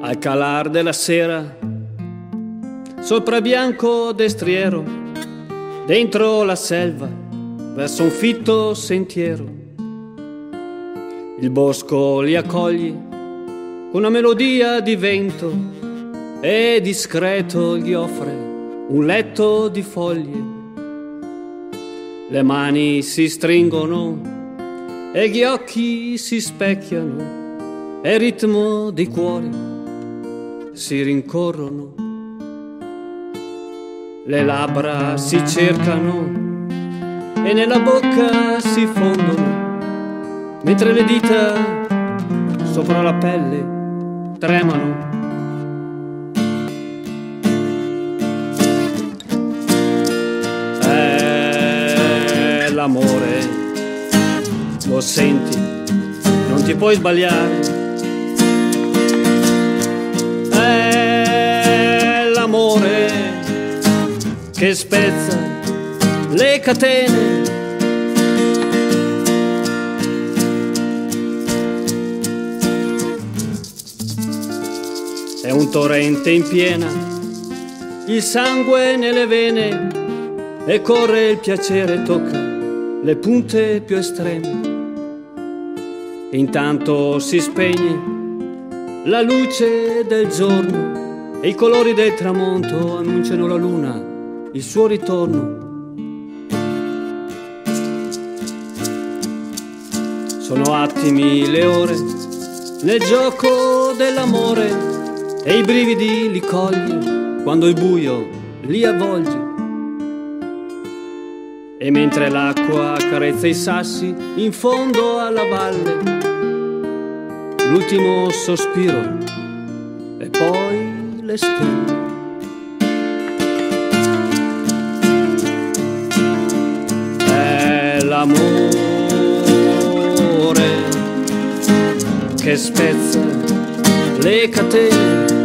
Al calar della sera, sopra bianco destriero, dentro la selva, verso un fitto sentiero, il bosco li accoglie con una melodia di vento e discreto gli offre un letto di foglie. Le mani si stringono e gli occhi si specchiano e il ritmo dei cuori si rincorrono. Le labbra si cercano e nella bocca si fondono, mentre le dita sopra la pelle tremano. L'amore, lo senti, non ti puoi sbagliare. L'amore che spezza le catene. È un torrente in piena, il sangue nelle vene, e corre il piacere, tocca le punte più estreme. E intanto si spegne la luce del giorno e i colori del tramonto annunciano la luna, il suo ritorno. Sono attimi le ore nel gioco dell'amore e i brividi li cogli quando il buio li avvolge. E mentre l'acqua carezza i sassi in fondo alla valle, l'ultimo sospiro e poi le stelle. È l'amore che spezza le catene.